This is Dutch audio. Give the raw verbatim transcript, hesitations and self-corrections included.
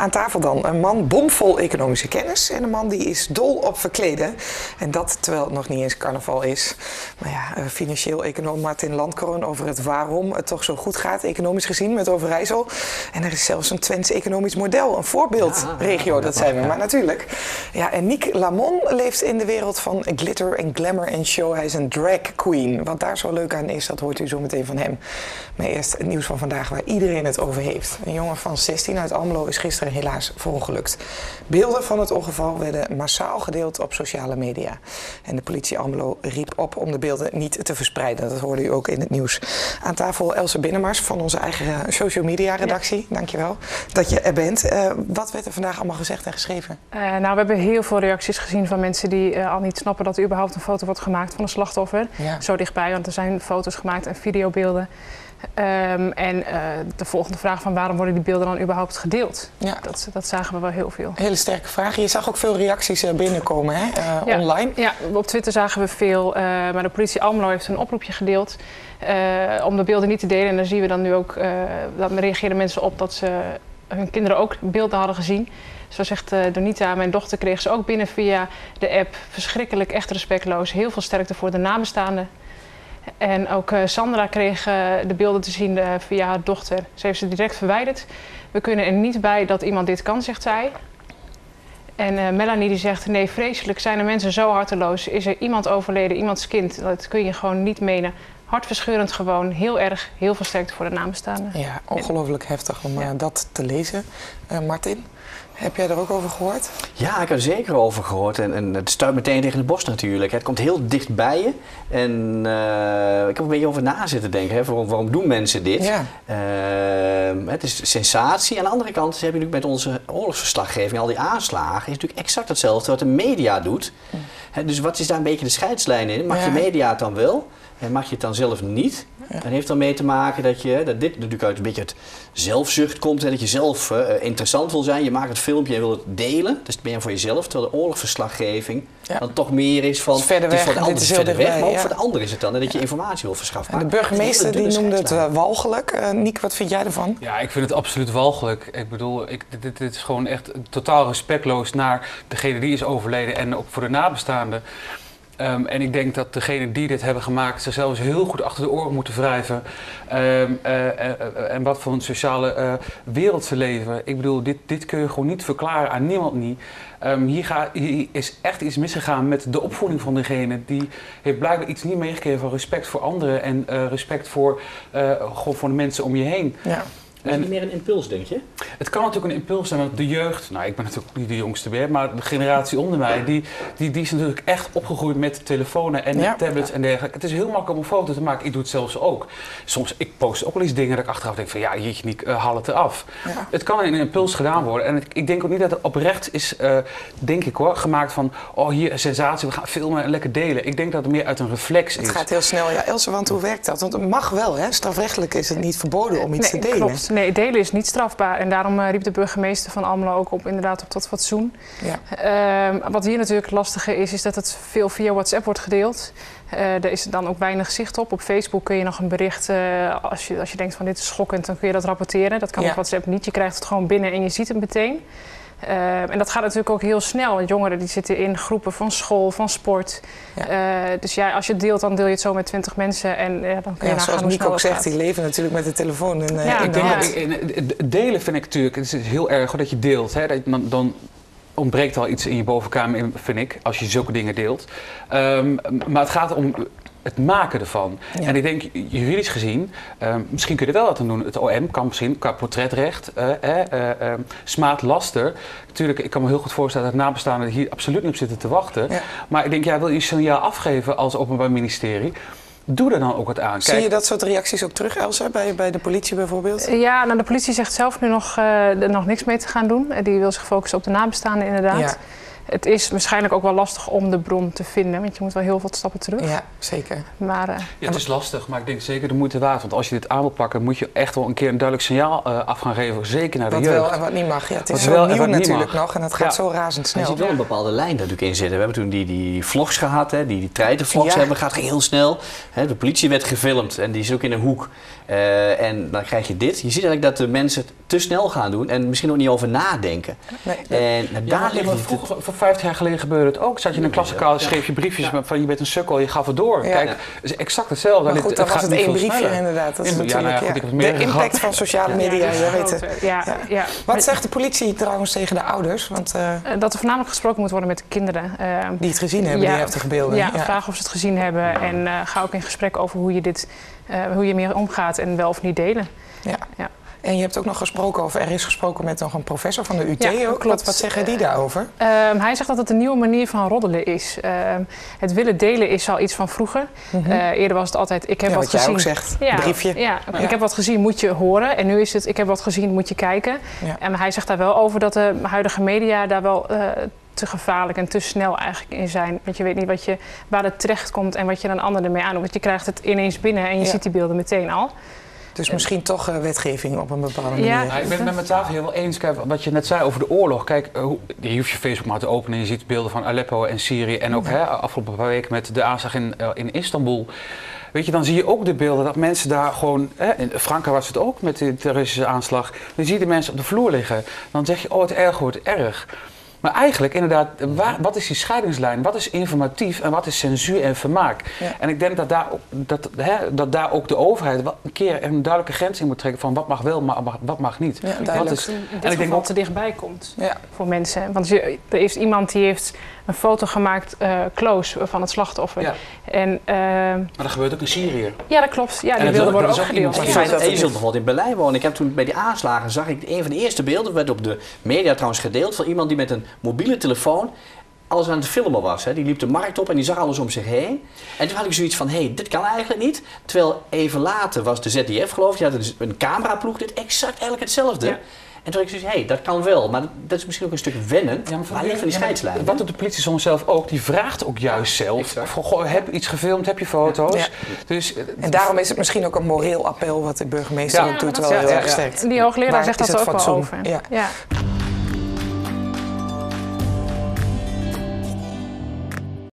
Aan tafel dan een man bomvol economische kennis en een man die is dol op verkleden. En dat terwijl het nog niet eens carnaval is. Maar ja, financieel econoom Martin Landkroon over het waarom het toch zo goed gaat, economisch gezien, met Overijssel. En er is zelfs een Twents economisch model, een voorbeeldregio, ja, dat zijn we. Maar natuurlijk. Ja, en Nick Lamon leeft in de wereld van glitter en glamour en show. Hij is een drag queen. Wat daar zo leuk aan is, dat hoort u zo meteen van hem. Maar eerst het nieuws van vandaag waar iedereen het over heeft. Een jongen van zestien uit Almelo is gisteren helaas verongelukt. Beelden van het ongeval werden massaal gedeeld op sociale media. En de politie Almelo riep op om de beelden niet te verspreiden. Dat hoorde u ook in het nieuws. Aan tafel Else Binnemars van onze eigen social media redactie. Ja. Dankjewel dat je er bent. Uh, wat werd er vandaag allemaal gezegd en geschreven? Uh, nou, we hebben heel veel reacties gezien van mensen die uh, al niet snappen dat er überhaupt een foto wordt gemaakt van een slachtoffer. Ja. Zo dichtbij, want er zijn foto's gemaakt en videobeelden. Um, en uh, de volgende vraag van waarom worden die beelden dan überhaupt gedeeld? Ja. Dat, dat zagen we wel heel veel. Hele sterke vraag. Je zag ook veel reacties binnenkomen, hè? Uh, ja. Online. Ja, op Twitter zagen we veel. Uh, maar de politie Almelo heeft een oproepje gedeeld uh, om de beelden niet te delen. En daar zien we dan nu ook, uh, dat reageren mensen op dat ze hun kinderen ook beelden hadden gezien. Zo zegt uh, Donita, mijn dochter kreeg ze ook binnen via de app. Verschrikkelijk, echt respectloos. Heel veel sterkte voor de nabestaanden. En ook uh, Sandra kreeg uh, de beelden te zien uh, via haar dochter. Ze heeft ze direct verwijderd. We kunnen er niet bij dat iemand dit kan, zegt zij. En uh, Melanie die zegt, nee, vreselijk zijn de mensen zo harteloos. Is er iemand overleden, iemands kind? Dat kun je gewoon niet menen. Hartverscheurend gewoon, heel erg, heel veel sterkte voor de nabestaanden. Ja, ongelooflijk heftig om uh, ja. dat te lezen. Uh, Martin? Heb jij er ook over gehoord? Ja, ik heb er zeker over gehoord. En, en het stuit meteen tegen de borst natuurlijk. Het komt heel dicht bij je. En uh, ik heb een beetje over na zitten denken. Hè, waarom, waarom doen mensen dit? Ja. Uh, het is sensatie. Aan de andere kant heb je natuurlijk met onze oorlogsverslaggeving, al die aanslagen, is natuurlijk exact hetzelfde wat de media doet. Hm. He, dus wat is daar een beetje de scheidslijn in? Mag ja. je media het dan wel? En mag je het dan zelf niet? Ja. En heeft dan mee te maken dat, je, dat dit natuurlijk uit een beetje het zelfzucht komt. En dat je zelf uh, interessant wil zijn. Je maakt het filmpje en wil het delen. Dus dat ben je voor jezelf. Terwijl de oorlogsverslaggeving ja. dan toch meer is van... Het is verder weg. Het is voor de ander, is is verder weg, bij, maar ook ja. voor de ander is het dan. En dat je informatie wil verschaffen. De burgemeester die noemde het uh, walgelijk. Uh, Niek, wat vind jij ervan? Ja, ik vind het absoluut walgelijk. Ik bedoel, ik, dit, dit is gewoon echt totaal respectloos naar degene die is overleden. En ook voor de nabestaanden. Um, en ik denk dat degenen die dit hebben gemaakt zichzelf eens heel goed achter de oren moeten wrijven. Um, uh, uh, uh, en wat voor een sociale uh, wereld ze leven. Ik bedoel, dit, dit kun je gewoon niet verklaren aan niemand niet. Um, hier, ga, hier is echt iets misgegaan met de opvoeding van degene. Die heeft blijkbaar iets niet meegekregen van respect voor anderen en uh, respect voor, uh, gewoon voor de mensen om je heen. Ja. Is het niet meer een impuls, denk je? Het kan natuurlijk een impuls zijn, want de jeugd, nou ik ben natuurlijk niet de jongste meer, maar de generatie onder mij, die, die, die is natuurlijk echt opgegroeid met telefoons en ja. tablets en dergelijke. Het is heel makkelijk om een foto te maken, ik doe het zelfs ook. Soms, ik post ook wel eens dingen dat ik achteraf denk van ja, jeetje niet, uh, haal het eraf. Ja. Het kan in een impuls gedaan worden en het, ik denk ook niet dat het oprecht is, uh, denk ik hoor, gemaakt van oh hier een sensatie, we gaan filmen en lekker delen. Ik denk dat het meer uit een reflex is. Het gaat heel snel, ja Else, want hoe werkt dat? Want het mag wel hè, strafrechtelijk is het niet verboden om iets nee, te delen. Klopt. Nee, delen is niet strafbaar en daarom uh, riep de burgemeester van Almelo ook op inderdaad op tot fatsoen. Ja. Uh, wat hier natuurlijk lastiger is, is dat het veel via WhatsApp wordt gedeeld. Uh, er is dan ook weinig zicht op. Op Facebook kun je nog een bericht, uh, als, je, als je denkt van dit is schokkend, dan kun je dat rapporteren. Dat kan ja. op WhatsApp niet. Je krijgt het gewoon binnen en je ziet het meteen. Uh, en dat gaat natuurlijk ook heel snel. Want jongeren die zitten in groepen van school, van sport. Ja. Uh, dus ja, als je het deelt, dan deel je het zo met twintig mensen. En uh, dan kun je ja, zoals Niek ook zegt, die leven natuurlijk met de telefoon. En, uh, ja, ik denk ja. dat ik, delen vind ik natuurlijk, het is heel erg dat je deelt. Hè, dat, dan, dan ontbreekt al iets in je bovenkamer, vind ik, als je zulke dingen deelt. Um, maar het gaat om het maken ervan. Ja. En ik denk, juridisch gezien, uh, misschien kun je er wel wat aan doen. Het O M kan misschien qua portretrecht, uh, uh, uh, smaad, laster. Natuurlijk, ik kan me heel goed voorstellen dat nabestaanden hier absoluut niet op zitten te wachten. Ja. Maar ik denk, ja, wil je een signaal afgeven als Openbaar Ministerie? Doe er dan ook wat aan. Kijk, zie je dat soort reacties ook terug, Elsa, bij, bij de politie bijvoorbeeld? Ja, nou, de politie zegt zelf nu nog, uh, er nog niks mee te gaan doen. Die wil zich focussen op de nabestaanden inderdaad. Ja. het is waarschijnlijk ook wel lastig om de bron te vinden, want je moet wel heel veel stappen terug. Ja, zeker. Maar, uh, ja, het is lastig, maar ik denk zeker de moeite waard. Want als je dit aan wil pakken, moet je echt wel een keer een duidelijk signaal uh, af gaan geven, zeker naar de wat jeugd. Wat wel en wat niet mag. Ja, het is wat zo wel nieuw natuurlijk mag. nog en het gaat ja. zo razendsnel. Er zit wel een bepaalde lijn natuurlijk in zitten. We hebben toen die, die vlogs gehad, hè, die, die treitenvlogs ja. hebben, gaat heel snel. Hè, de politie werd gefilmd en die is ook in een hoek. Uh, en dan krijg je dit. Je ziet eigenlijk dat de mensen het te snel gaan doen en misschien ook niet over nadenken. Nee. En nou, ja, daar ligt maar vroeger, voor vijftig jaar geleden gebeurde het ook. Zat je in een klaslokaal, schreef je briefjes ja. van je bent een sukkel, je gaf het door. Ja. Kijk, het is exact hetzelfde. Maar goed, dan was het één briefje sneller. Inderdaad. Dat is ja, natuurlijk, nou ja, goed, ja. De impact van sociale media, ja, je weet het. Ja, ja. Ja. Wat zegt de politie trouwens tegen de ouders? Want, uh, dat er voornamelijk gesproken moet worden met de kinderen. Uh, die het gezien hebben, ja, die heftige beelden. Ja, ja, vragen of ze het gezien hebben en uh, ga ook in gesprek over hoe je, dit, uh, hoe je meer omgaat en wel of niet delen. Ja. Ja. En je hebt ook nog gesproken over, er is gesproken met nog een professor van de U T ja, ook. Wat, wat zeggen die daarover? Uh, hij zegt dat het een nieuwe manier van roddelen is. Uh, het willen delen is al iets van vroeger. Mm-hmm. uh, eerder was het altijd, ik heb ja, wat, wat gezien. Wat jij ook zegt, ja, briefje. Ja, ja, ik heb wat gezien, moet je horen. En nu is het, ik heb wat gezien, moet je kijken. Ja. En hij zegt daar wel over dat de huidige media daar wel... Uh, te gevaarlijk en te snel eigenlijk in zijn. Want je weet niet wat je, waar het terecht komt en wat je dan anderen ermee aandoet. Want je krijgt het ineens binnen en je ja. ziet die beelden meteen al. Dus en misschien toch uh, wetgeving op een bepaalde manier. Ja, ja, ik ben het met mijn tafel heel eens. Kijk, wat je net zei over de oorlog. Kijk, uh, je hoeft je Facebook maar te openen en je ziet beelden van Aleppo en Syrië. En ook ja. hè, afgelopen paar weken met de aanslag in, uh, in Istanbul. Weet je, dan zie je ook de beelden dat mensen daar gewoon... Hè, in Frankrijk was het ook met de terroristische aanslag. Dan zie je de mensen op de vloer liggen. Dan zeg je, oh, het erg wordt erg. Maar eigenlijk, inderdaad, waar, wat is die scheidingslijn? Wat is informatief en wat is censuur en vermaak? Ja. En ik denk dat daar, dat, hè, dat daar ook de overheid wel een keer een duidelijke grens in moet trekken van wat mag wel, maar wat mag niet. Ja, wat is, in dit en ik denk dat het er dichtbij komt ja. voor mensen. Want je, er is iemand die heeft een foto gemaakt, uh, close, van het slachtoffer. Ja. En, uh, maar dat gebeurt ook in Syrië. Ja, dat klopt. Ja, die beelden worden ook gedeeld. Je zult bijvoorbeeld in Berlijn wonen. Ik heb toen bij die aanslagen, zag ik een van de eerste beelden, werd op de media trouwens gedeeld, van iemand die met een mobiele telefoon alles aan het filmen was. Hè. Die liep de markt op en die zag alles om zich heen. En toen had ik zoiets van, hé, hey, dit kan eigenlijk niet. Terwijl even later was de Z D F, geloof ik, die had dus een cameraploeg, dit exact eigenlijk hetzelfde. Ja. En toen had ik zoiets, hé, hey, dat kan wel. Maar dat is misschien ook een stuk wennen. Ja, maar van die, van die scheidslijn. Ja, wat doet de politie soms zelf ook? Die vraagt ook juist ja, zelf. Van, goh, heb je iets gefilmd? Heb je foto's? Ja. Dus, en daarom is het misschien ook een moreel appel wat de burgemeester ja, ook doet. Wel ja, heel ja, erg sterk. Die hoogleraar zegt dat ook fatsoen? Wel over. Ja. Ja.